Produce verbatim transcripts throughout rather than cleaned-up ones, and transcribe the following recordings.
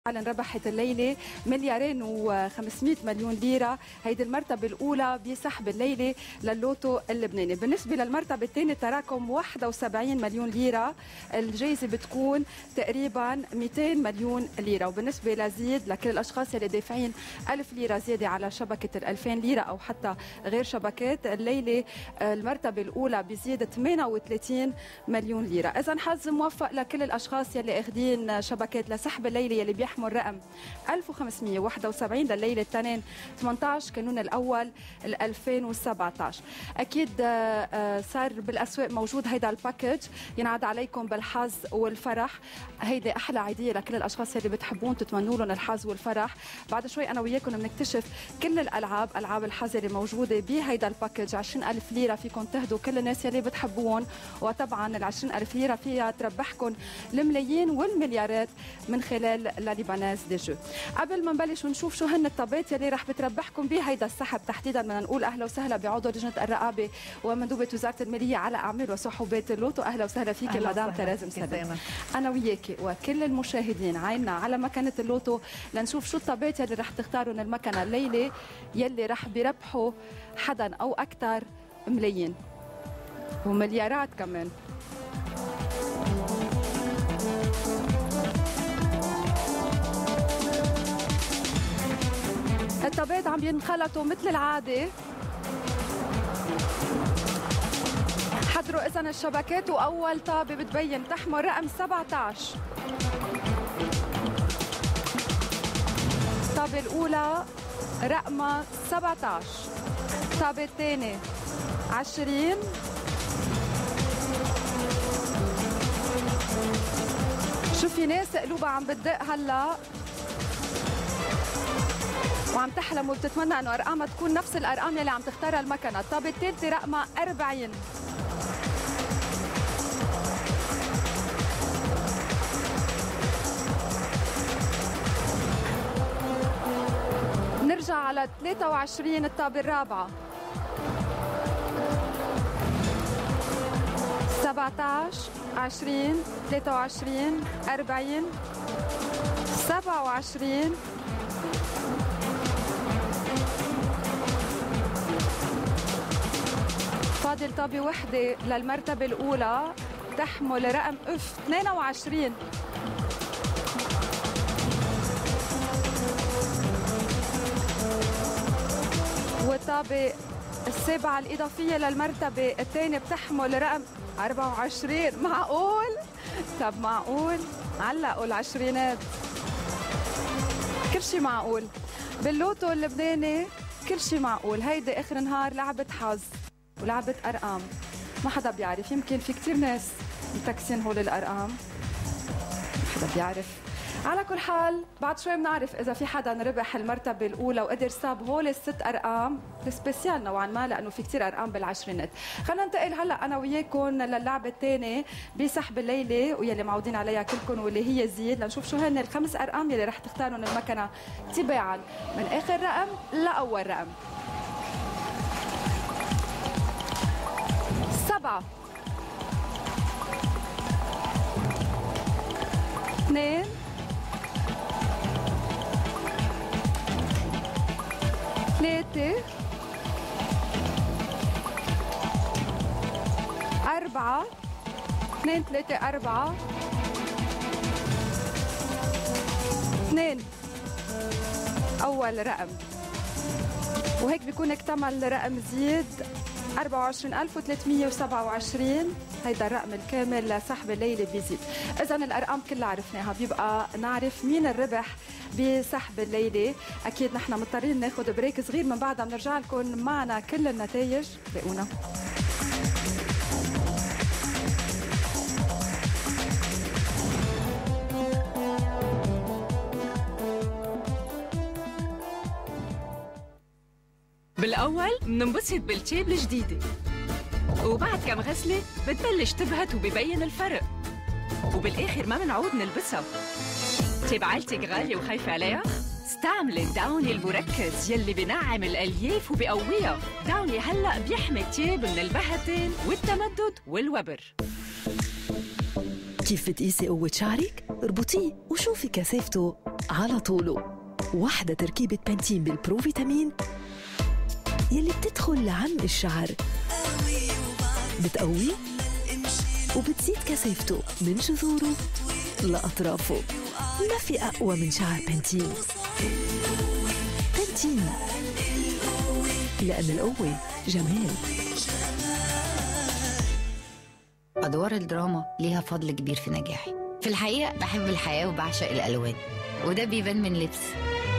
فعلا ربحت الليله مليارين وخمسمئة مليون ليره، هيدي المرتبه الاولى بسحب الليله للوتو اللبناني. بالنسبه للمرتبه الثانيه تراكم واحد وسبعين مليون ليره، الجائزه بتكون تقريبا مئتين مليون ليره. وبالنسبه لزيد لكل الاشخاص اللي دافعين ألف ليره زياده على شبكه ال ألفين ليره او حتى غير شبكات، الليله المرتبه الاولى بزياده ثمانية وثلاثين مليون ليره. اذا حظ موفق لكل الاشخاص يلي اخذين شبكات لسحب الليله يلي بيحمل رقم ألف وخمسمئة وواحد وسبعين لليله التنين ثمانية عشر كانون الاول ألفين وسبعة عشر. اكيد صار بالاسواق موجود هيدا الباكج، ينعاد عليكم بالحظ والفرح. هيدي احلى عيديه لكل الاشخاص اللي بتحبون تتمنوا لهم الحظ والفرح. بعد شوي انا وياكم بنكتشف كل الالعاب، العاب الحظ اللي موجوده بهيدا الباكج. عشرين ألف ليره فيكم تهدوا كل الناس يلي بتحبون، وطبعا ال عشرين ألف ليره فيها تربحكم الملايين والمليارات من خلال لليباناز دي جو. قبل ما نبلش ونشوف شو هن الطابات يلي رح بتربحكم بهيدا السحب تحديدا، بدنا نقول اهلا وسهلا بعضو لجنه الرقابه ومندوبه وزاره الماليه على اعمال وسحوبات اللوتو. اهلا وسهلا فيك مدام تريز مسلم. انا وياكي وكل المشاهدين عيننا على مكنه اللوتو لنشوف شو الطابات يلي رح تختاروا من المكنه الليله يلي رح بيربحوا حدا او اكثر ملايين ومليارات كمان. الطابات عم ينخلطوا مثل العاده. حضروا اذا الشبكات، واول طابه بتبين تحمل رقم سبعة عشر. الطابه الاولى رقمها سبعة عشر، الطابه الثانيه عشرين، شو في ناس قلوبها عم بتدق هلا وعم تحلم وبتتمنى انه ارقامها تكون نفس الارقام اللي عم تختارها المكنه. الطابه الثالثه رقمها أربعين. نرجع على ثلاثة وعشرين، الطابه الرابعه سبعة عشر، عشرين، ثلاثة وعشرين، أربعين، سبعة وعشرين، فاضل طابة وحدة للمرتبة الأولى تحمل رقم اف اثنين وعشرين. والطابة السابعة الإضافية للمرتبة الثانية بتحمل رقم أربعة وعشرين. معقول؟ طب معقول؟ علقوا العشرينات، كل شيء معقول باللوتو اللبناني، كل شيء معقول. هيدي آخر نهار لعبة حظ ولعبة أرقام، ما حدا بيعرف. يمكن في كتير ناس متكسين هول الأرقام، ما حدا بيعرف. على كل حال بعد شوي بنعرف إذا في حدا ربح المرتبة الأولى وقدر صاب هول الست أرقام سبيسيال نوعا ما، لأنه في كتير أرقام بالعشرينات. خلينا ننتقل هلا أنا وياكم للعبة الثانية بسحب الليلة واللي معودين عليها كلكم، واللي هي زيد، لنشوف شو هن الخمس أرقام يلي رح تختارون المكنة تباعا من آخر رقم لأول رقم. سبعة، اثنين، ثلاثة، أربعة، اثنين، ثلاثة، أربعة، اثنين، أول رقم. وهيك بيكون اكتمل رقم زيد أربعة وعشرين ألف وثلاثمئة وسبعة وعشرين، هيدا الرقم الكامل لسحب الليله بيزيد. اذا الارقام كلها عرفناها، بيبقى نعرف مين الربح بسحب الليله. اكيد نحن مضطرين ناخذ بريك صغير، من بعدها بنرجع لكم معنا كل النتائج. لاقونا بالأول مننبسط بالتيب الجديدة، وبعد كم غسلة بتبلش تبهت وبيبين الفرق، وبالآخر ما منعود نلبسها. تيب عيلتك غالية وخايفة عليها؟ استعملي داوني المركز يلي بنعم الألياف وبقويها. داوني هلأ بيحمي التيب من البهتين والتمدد والوبر. كيف بتقيسي قوة شعرك؟ اربطيه وشوفي كثافته على طوله. واحدة تركيبة بانتين بالبرو فيتامين يلي بتدخل لعمق الشعر، بتقويه وبتزيد كثافته من جذوره لأطرافه. ما في أقوى من شعر بانتين. بانتين، لأن القوة جمال. أدوار الدراما ليها فضل كبير في نجاحي. في الحقيقة بحب الحياة وبعشق الألوان، وده بيبان من لبسي.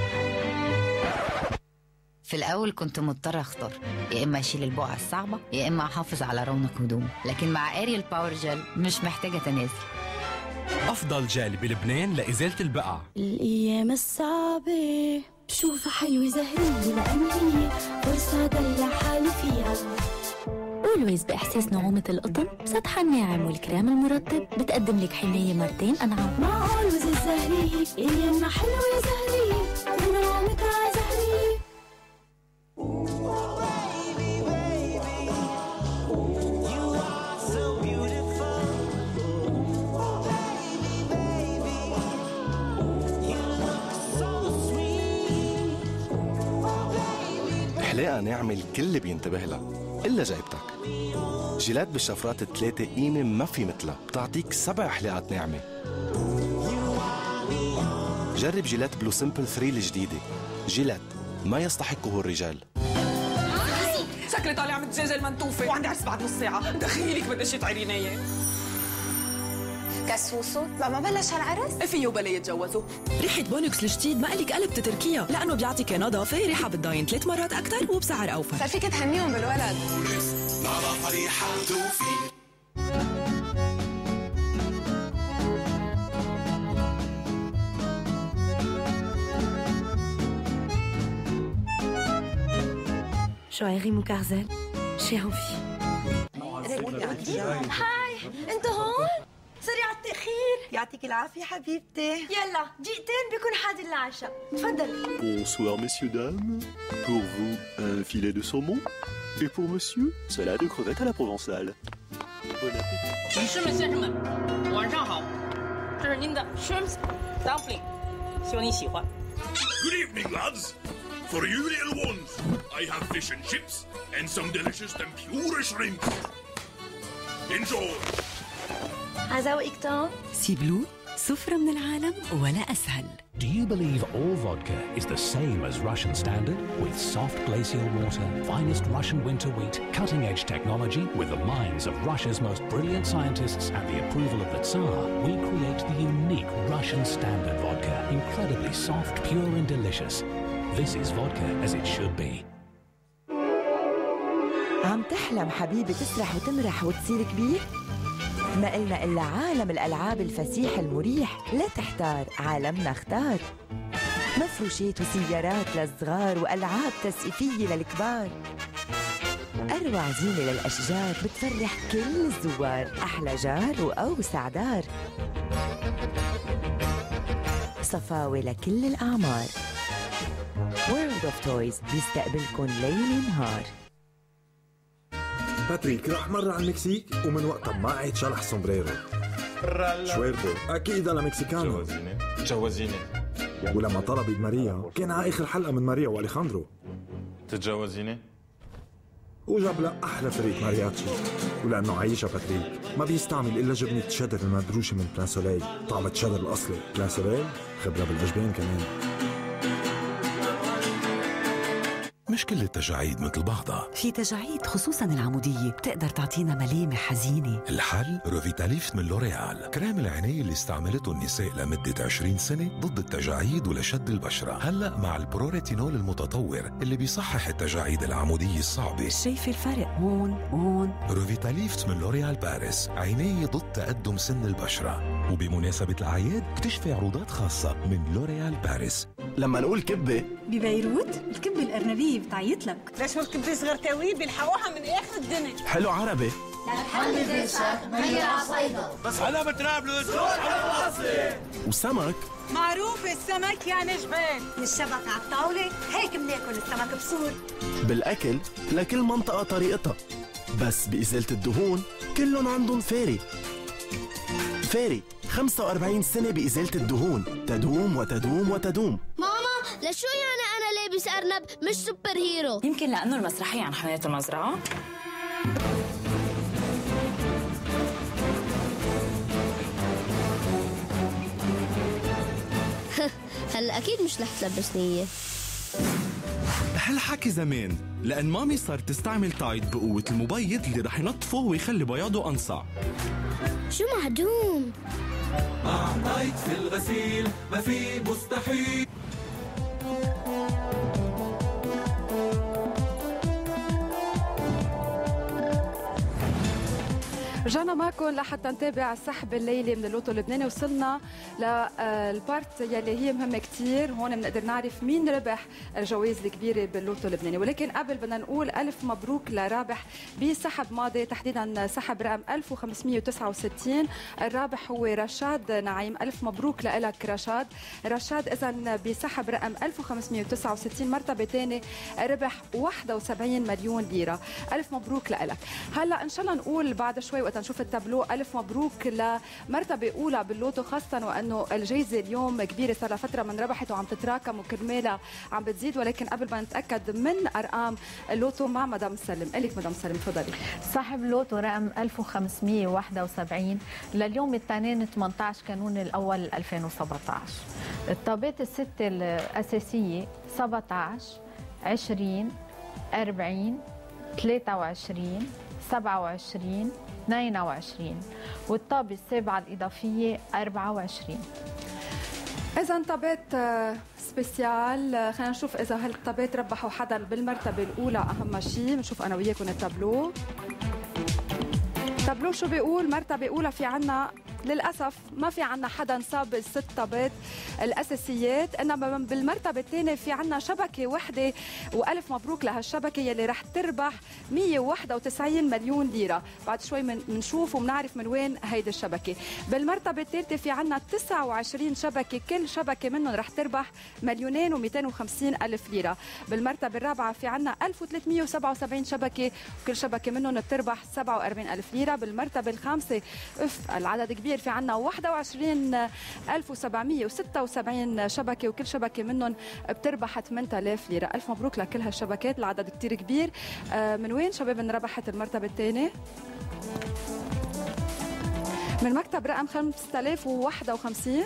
في الأول كنت مضطرة أختار، يا إما أشيل البقعة الصعبة يا إما أحافظ على رونق هدومي، لكن مع أريال باور جل مش محتاجة تنازل. أفضل جل بلبنان لإزالة البقع. الأيام الصعبة بشوفها حلوة زهرية، لأن هي فرصة دلع حالي فيها. أولويز بإحساس نعومة القطن سطحها الناعم، والكريم المرطب بتقدم لك حماية مرتين أنعم. مع أولويز الزهرية أيامنا حلوة زهرية ونعومتها زهرية. حلاقة ناعمة الكل بينتبه لها إلا جايبتك. جيلات بالشفرات الثلاثة قيمة ما في مثلها، بتعطيك سبع حلاقات ناعمة. جرب جيلات بلو سيمبل ثلاثة الجديدة. جيلات ما يستحقه الرجال. شكلي طالع متجاجة المنتوفة وعندي عرس بعد نص ساعة، دخيلك بدي شي تعيريني اياه. كسوسو ما بلش هالعرس؟ فيه وبلا يتجوزوا. ريحة بونكس الجديد ما قلك قلب تتركيها، لأنه بيعطيك نظافة، ريحة بتضاين ثلاث مرات أكثر وبسعر أوفر. صار فيك تهنيهم بالولد. شويغي مكارزل شي انفي. هاي انت هون؟ سوري على التأخير. يعطيك العافية حبيبتي. يلا دقيقتين بيكون حاضر العشاء. تفضلي. Bonsoir messieurs dames. Pour vous un filet de saumon et pour monsieur salade de crevettes à la provençale. Bon appétit. 女士们、先生们，晚上好，这是您的 shrimp dumpling，希望你喜欢。 Good evening, lads. For you little ones, I have fish and chips and some delicious tempura shrimp. Enjoy. هذا وقتهم. سي بلو، سفرة من العالم ولا أسهل. Do you believe all vodka is the same as Russian standard? With soft glacial water, finest Russian winter wheat, cutting-edge technology, with the minds of Russia's most brilliant scientists and the approval of the Tsar, we create the unique Russian standard vodka, incredibly soft, pure and delicious. This is vodka as it should be. عم تحلم حبيبي تسرح وتمرح وتصير كبير؟ ما إلنا إلا عالم الألعاب الفسيح المريح. لا تحتار، عالمنا اختار. مفروشات وسيارات للصغار وألعاب تسقيفية للكبار. أروع زينة للأشجار بتفرح كل الزوار. أحلى جار وأوسع دار. صفاوة لكل الأعمار. World of Toys بيستقبلكن ليل نهار. باتريك راح مرة على المكسيك ومن وقتها ما عيد شلح سومبريرو. شويربو أكيد أنا مكسيكانو. جوازيني جوازيني. ولما طلبت ماريا كان على آخر حلقة من ماريا وأليخاندرو. تتجوزيني؟ وجاب لها أحلى فريق مارياتشي. ولأنه عايشة باتريك ما بيستعمل إلا جبنة شدر المدروشة من بلان سوليل. طعم الشدر الأصلي. بلان سوليل خبرة بالأجبان كمان. مش كل التجاعيد مثل بعضها. في تجاعيد خصوصا العمودية بتقدر تعطينا ملامح حزينة. الحل روفيتاليفت من لوريال، كريم العناية اللي استعملته النساء لمدة عشرين سنة ضد التجاعيد ولشد البشرة. هلأ مع البروريتينول المتطور اللي بيصحح التجاعيد العمودية الصعبة. شايف الفرق هون هون. روفيتاليفت من لوريال باريس، عناية ضد تقدم سن البشرة. وبمناسبة الأعياد اكتشفي عروضات خاصة من لوريال باريس. لما نقول كبة ببيروت الكبة الأرنبية بتعيط لك. ليش الكبة صغرتاوي بيلحقوها من آخر الدنيا. حلو عربي. لحل الفرشة مية عصيدة. بس أنا بترابلس أنا أصلي. وسمك معروف السمك يعني جبال. الشبك على الطاولة هيك بناكل السمك بصور. بالأكل لكل منطقة طريقتها، بس بإزالة الدهون كلهم عندهم فاري. فاري خمسة وأربعين سنة بإزالة الدهون، تدوم وتدوم وتدوم. ماما لشو يعني أنا لابس أرنب مش سوبر هيرو؟ يمكن لأنه المسرحية عن حياة المزرعة. هلا أكيد مش رح تلبسني إياه. هالحكي زمان، لأن مامي صارت تستعمل تايد بقوة المبيض اللي رح ينظفه ويخلي بياضه أنصع. شو معدوم؟ مع تايد في الغسيل ما في مستحيل. رجعنا معكم لحتى نتابع السحب الليلي من اللوتو اللبناني. وصلنا للبارت يلي هي مهمه كثير، هون بنقدر نعرف مين ربح الجوائز الكبيره باللوتو اللبناني. ولكن قبل بدنا نقول الف مبروك لرابح بسحب ماضي، تحديدا سحب رقم ألف وخمسمية وتسعة وستين. الرابح هو رشاد نعيم. الف مبروك لك رشاد. رشاد اذا بسحب رقم ألف وخمسمية وتسعة وستين مرتبه ثانيه، ربح واحد وسبعين مليون ليره. الف مبروك لك. هلا ان شاء الله نقول بعد شوي وقت نشوف التابلو الف مبروك لمرتبه اولى باللوتو، خاصه وانه الجائزه اليوم كبيره، صار لها فتره من ربحت وعم تتراكم وكرمالها عم بتزيد. ولكن قبل ما نتاكد من ارقام اللوتو مع مدام سلم، الك مدام سلم تفضلي. صاحب اللوتو رقم ألف وخمسمية وواحد وسبعين لليوم الاثنين ثمانية عشر كانون الاول ألفين وسبعطعش. الطابات السته الاساسيه سبعة عشر عشرين أربعين ثلاثة وعشرين سبعة وعشرين اثنين وعشرين، والطابة السابعة الإضافية أربعة وعشرين. إذا طابات سبيسيال، خلينا نشوف إذا هالطابات ربحوا حدا بالمرتبة الأولى. أهم شيء بنشوف أنا وياكم التابلو. التابلو شو بيقول؟ مرتبة أولى في عنا للأسف ما في عنا حدا صاب الست طابات الأساسيات، إنما بالمرتبة الثانية في عنا شبكة وحدة، وألف مبروك لهالشبكة يلي رح تربح مية وواحد وتسعين مليون ليرة. بعد شوي بنشوف وبنعرف من وين هيدي الشبكة. بالمرتبة الثالثة في عنا تسعة وعشرين شبكة، كل شبكة منهم رح تربح مليونين ومئتين وخمسين ألف ليرة. بالمرتبة الرابعة في عنا ألف وثلاثمية وسبعة وسبعين شبكة، وكل شبكة منهم بتربح سبعة وأربعين ألف ليرة. بالمرتبة الخامسة اف العدد كبير، في عنا واحد وعشرين ألف وسبعمية وستة وسبعين شبكة، وكل شبكة منهم بتربح ثمانية آلاف ليرة. ألف مبروك لكل هالشبكات، العدد كتير كبير. من وين شباب ربحت المرتبة الثانية؟ من مكتب رقم خمسة آلاف وواحد وخمسين،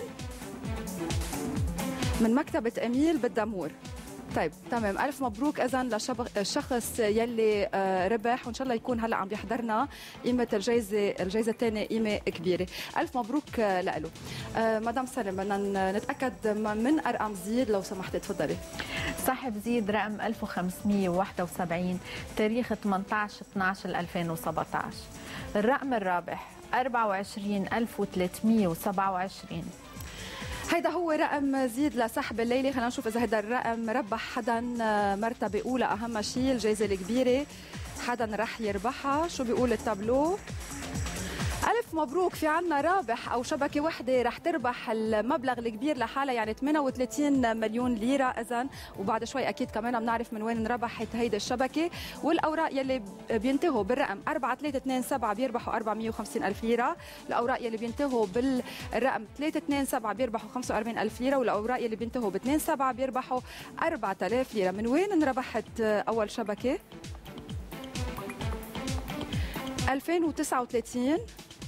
من مكتبة أميل بالدمور. طيب تمام، ألف مبروك إذا للشخص يلي ربح، وإن شاء الله يكون هلا عم بيحضرنا. قيمة الجائزة الجائزة الثانية قيمة كبيرة. ألف مبروك له. مدام سلم بدنا نتأكد من أرقام زيد لو سمحتي تفضلي. صاحب زيد رقم ألف وخمسمية وواحد وسبعين، تاريخ ثمانية عشر اثنعش ألفين وسبعطعش. الرقم الرابح أربعة وعشرين ألف وثلاثمية وسبعة وعشرين. هيدا هو رقم زيد لسحب الليله. خلينا نشوف اذا هيدا الرقم ربح حدا مرتبه اولى. اهم شيء الجائزه الكبيره حدا رح يربحها. شو بيقول التابلو؟ ألف مبروك، في عنا رابح أو شبكة وحدة رح تربح المبلغ الكبير لحالها، يعني ثمانية وثلاثين مليون ليرة إذن. وبعد شوي أكيد كمان بنعرف من وين ربحت هيدا الشبكة. والأوراق يلي بينتهوا بالرقم أربعة ثلاثة اثنين سبعة بيربحوا أربعمية وخمسين ألف ليرة. الأوراق يلي بينتهوا بالرقم ثلاثة اثنين سبعة بيربحوا خمسة وأربعين ألف ليرة. والأوراق يلي بينتهوا ب اثنين سبعة بيربحوا أربعة آلاف ليرة. من وين ربحت أول شبكة؟ ألفين وتسعة وثلاثين،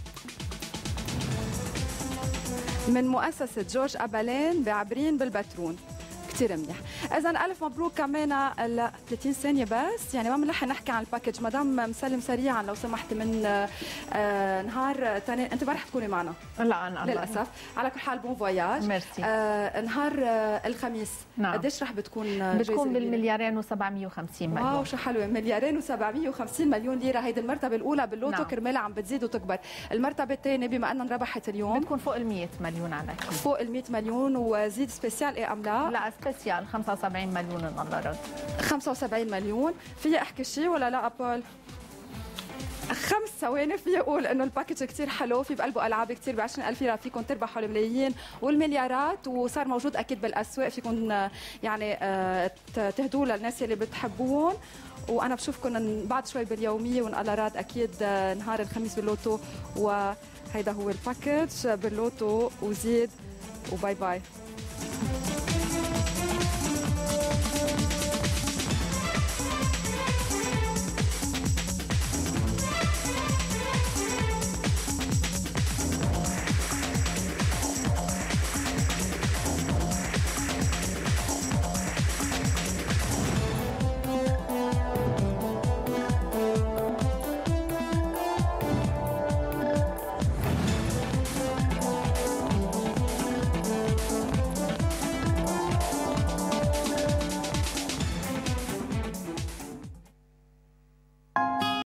من مؤسسة جورج أبالين بعبرين بالبترون. كتير منيح. إذا ألف مبروك كمان. لا ثلاثين ثانية بس، يعني ما بنلحق نحكي عن الباكج. مدام مسلم سريعا لو سمحتي، من آه نهار ثاني انت ما رح تكوني معنا. لا انا للاسف. على كل حال بون فواياج. ميرسي. آه نهار آه الخميس نعم. قديش رح بتكون؟ بتكون بالمليارين وسبعمية وخمسين مليون. واو شو حلوه، مليارين وسبعمية وخمسين مليون ليره. هيدي المرتبه الاولى باللوتو. نعم. كرمالها عم بتزيد وتكبر. المرتبه الثانيه بما انها ربحت اليوم بتكون فوق ال مية مليون على كل. فوق ال مية مليون. وزيد سبيسيال ايه ام لا؟ لا سبيسيال خمسة وسبعين مليون ان الله رد. خمسة وسبعين مليون. فيي احكي شيء ولا لا ابول؟ خمس ثواني في اقول انه الباكج كثير حلو، في بقلبه العاب كثير ب عشرين ألف ليره فيكم تربحوا الملايين والمليارات، وصار موجود اكيد بالاسواق فيكم يعني تهدوا للناس اللي بتحبوهم. وانا بشوفكم بعد شوي باليوميه وانقلارات اكيد نهار الخميس باللوتو، وهيدا هو الباكج باللوتو وزيد، وباي باي.